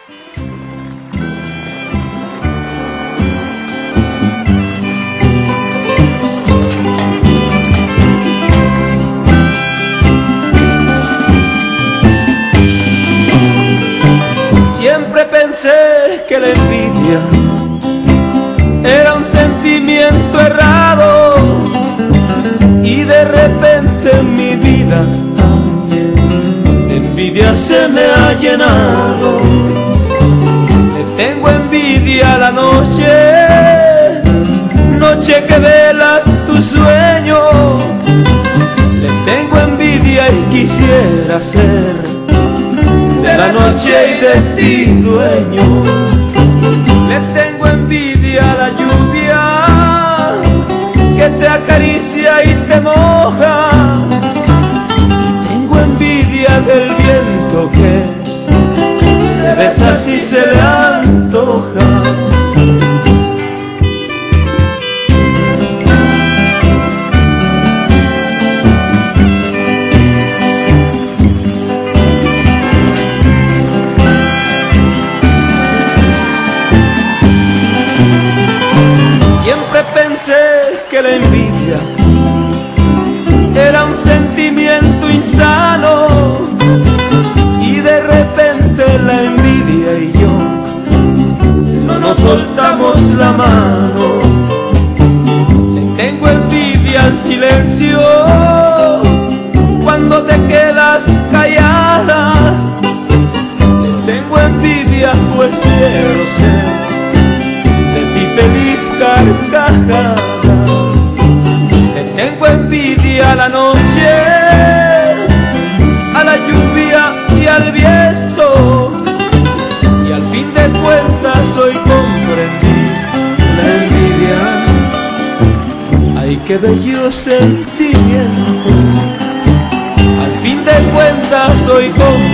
Siempre pensé que la envidia era un sentimiento errado, y de repente en mi vida de envidia se me ha llenado. Le tengo envidia a la noche, noche que vela tu sueño. Le tengo envidia y quisiera ser de la noche y de ti dueño. Le tengo envidia a la lluvia que te acaricia y te moja. Tengo envidia del viento que te besa si se le antoja. Siempre pensé que la envidia era un sentimiento insano, y de repente la envidia y yo no nos soltamos la mano. Le tengo envidia al silencio cuando te quedas callada. Le tengo envidia pues quiero ser de mi feliz carcajada. Le tengo envidia a la noche, a la lluvia y al viento, y al fin de cuentas hoy comprendí la envidia. Ay, qué bello sentimiento. Al fin de cuentas hoy comprendí